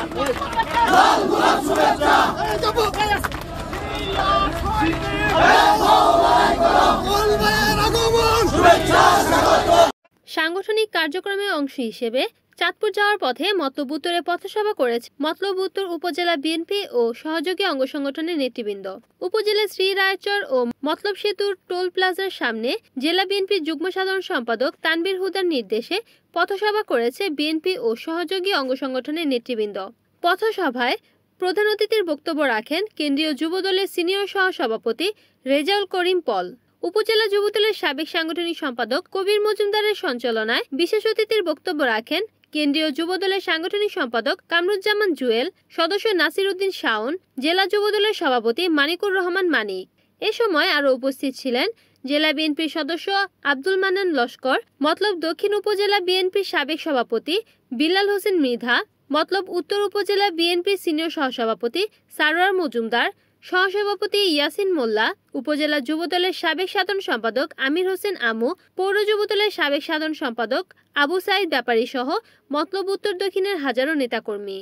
সাংগঠনিক কার্যক্রমে অংশ হিসেবে চাঁদপুর যাওয়ার পথে মতলব উত্তরে পথসভা করেছে মতলব উত্তর উপজেলা বিএনপি ও সহযোগী অঙ্গ সংগঠনের নেতৃবৃন্দ। উপজেলা শ্রী রায়চর ও মতলব সেতুর টোল প্লাজার সামনে জেলা বিএনপির যুগ্ম সাধারণ সম্পাদক তানভীর হুদার নির্দেশে পথসভা করেছে বিএনপি ও সহযোগী অঙ্গ সংগঠনের নেতৃবৃন্দ। পথসভায় প্রধান অতিথির বক্তব্য রাখেন কেন্দ্রীয় যুবদলের সিনিয়র সহ সভাপতি রেজাউল করিম পল। উপজেলা যুবদলের সাবেক সাংগঠনিক সম্পাদক কবির মজুমদারের সঞ্চালনায় বিশেষ অতিথির বক্তব্য রাখেন কেন্দ্রীয় যুবদলের সাংগঠনিক সম্পাদক কামরুজ্জামান জুয়েল, সদস্য নাসির উদ্দিন শাওন, জেলা যুবদলের সভাপতি মানিকুর রহমান মানিক। এ সময় আরও উপস্থিত ছিলেন জেলা বিএনপির সদস্য আব্দুল মান্নান লস্কর, মতলব দক্ষিণ উপজেলা বিএনপির সাবেক সভাপতি বিলাল হোসেন মৃধা, মতলব উত্তর উপজেলা বিএনপির সিনিয়র সহসভাপতি সারোয়ার মজুমদার, সহসভাপতি ইয়াসিন মোল্লা, উপজেলা যুবদলের সাবেক সাধারণ সম্পাদক আমির হোসেন আমু, পৌর যুবদলের সাবেক সাধারণ সম্পাদক আবু সাইদ ব্যাপারী সহ মতলব উত্তর দক্ষিণের হাজারো নেতাকর্মী।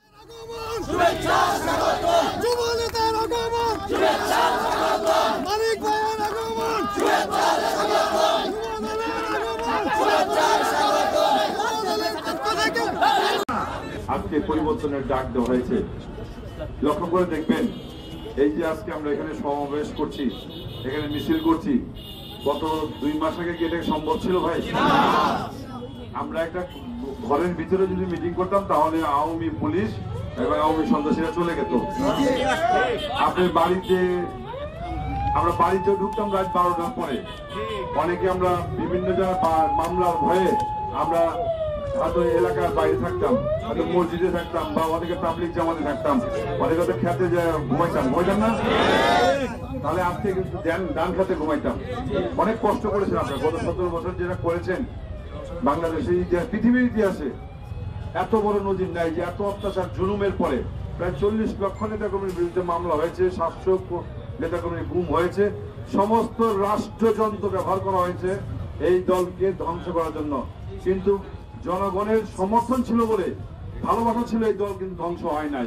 আজকে পরিবর্তনের ডাক দেওয়া হয়েছে। লক্ষ্য করে দেখবেন, এই যে আজকে আমরা এখানে সমাবেশ করছি, এখানে মিছিল করছি, গত 2 মাস আগে কি এটা সম্ভব ছিল ভাই? আমরা একটা ঘরের ভিতরে যদি মিটিং করতাম তাহলে আওয়ামী পুলিশ এবং আওয়ামী সন্ত্রাসীরা চলে যেত। আপনার বাড়িতে আমরা বাড়িতে ঢুকতাম রাত 12টার পরে। অনেকে আমরা বিভিন্ন জায়গায় মামলার ভয়ে আমরা হয়তো এলাকার বাইরে থাকতাম, হয়তো মসজিদে থাকতাম, বা অনেকে পাবলিক জামাতে থাকতাম, অনেকে হয়তো খেতে ঘুমাইতাম না। তাহলে আজকে কিন্তু ডান খেতে ঘুমাইতাম। অনেক কষ্ট করেছেন আপনারা গত 17 বছর যেটা করেছেন বাংলাদেশের ইতিহাস, পৃথিবীর ইতিহাসে এত বড় নজির নাই যে এত অত্যাচার জুলুমের পরে প্রায় 40 লক্ষ নেতাকর্মীর বিরুদ্ধে মামলা হয়েছে, 700 নেতাকর্মী গুম হয়েছে, সমস্ত রাষ্ট্রযন্ত্র ব্যবহার করা হয়েছে এই দলকে ধ্বংস করার জন্য। কিন্তু জনগণের সমর্থন ছিল বলে, ভালোবাসা ছিল, এই দল কিন্তু ধ্বংস হয় নাই।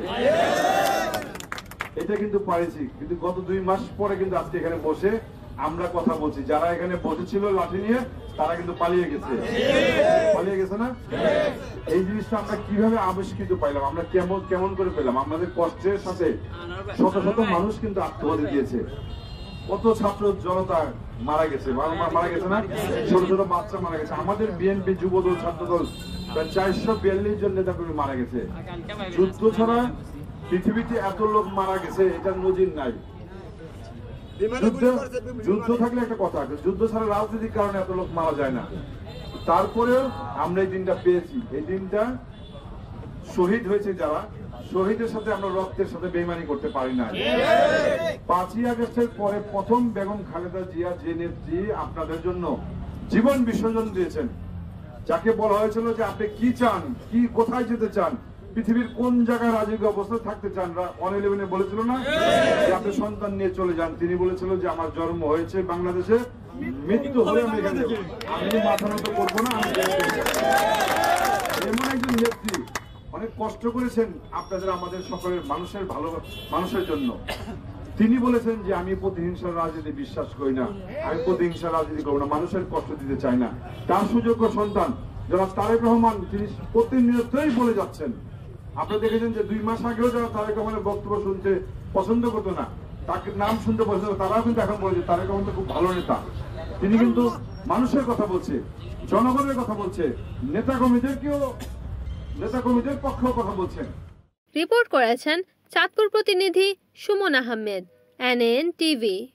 এটা কিন্তু পারেছি। কিন্তু গত 2 মাস পরে কিন্তু আজকে এখানে বসে আমরা কথা বলছি। যারা এখানে বসেছিল লাঠি নিয়ে তারা কিন্তু পালিয়ে গেছে না? এই জিনিসটা আমরা কিভাবে আবিষ্কৃত পাইলাম, আমরা কেমন করে পেলাম? আমাদের কষ্টের সাথে শত শত মানুষ কিন্তু আত্মহত্যা দিয়েছে, কত ছাত্র জনতা মারা গেছে না? ছোট ছোট বাচ্চা মারা গেছে। আমাদের বিএনপি যুবদল ছাত্রদল প্রায় 442 জন নেতাকর্মী মারা গেছে। যুদ্ধ ছাড়া পৃথিবীতে এত লোক মারা গেছে এটার নজির নাই। যুদ্ধ থাকলে একটা কথা, যুদ্ধ ছাড়া রাজনৈতিক কারণে এত লোক মারা যায় না। তারপরেও আমরা এই দিনটা পেয়েছি। এই দিনটা শহীদ হয়েছে যারা, শহীদের সাথে আমরা রক্তের সাথে বেইমানি করতে পারি না। 5ই আগস্টের পরে প্রথম বেগম খালেদা জিয়া, যে নেত্রী আপনাদের জন্য জীবন বিসর্জন দিয়েছেন, যাকে বলা হয়েছিল যে আপনি কি চান, কি কোথায় যেতে চান, পৃথিবীর কোন জায়গায় রাজকীয় অবস্থায় থাকতে চান, 111 বলেছিল না যে আপনি সন্তান নিয়ে চলে যান। তিনি বলেছিল যে আমার জন্ম হয়েছে বাংলাদেশে, মৃত্যু হলে আমি এখানে আমি মাথা নত করবো না। এমন একজন নেত্রী অনেক কষ্ট করেছেন আপনাদের আমাদের সকলের মানুষের জন্য। তিনি বলেছেন যে আমি প্রতিহিংসার রাজনীতি বিশ্বাস করি না, আমি প্রতিহিংসার রাজনীতি করবো না, মানুষের কষ্ট দিতে চাই না। তার সুযোগ্য সন্তান যারা তারেক রহমান, তিনি প্রতিনিয়তই বলে যাচ্ছেন। আপনারা দেখেছেন যে 2 মাস আগেও যারা তারেক রহমানের বক্তব্য শুনতে পছন্দ করতো না, তাকে নাম শুনতে পছন্দ, তারাও কিন্তু এখন বলেছে তারেক রহমান তো খুব ভালো নেতা। তিনি কিন্তু মানুষের কথা বলছে, জনগণের কথা বলছে, নেতাকর্মীদের পক্ষেও কথা বলছেন। রিপোর্ট করেছেন চাঁদপুর প্রতিনিধি সুমন আহমেদ, NN TV।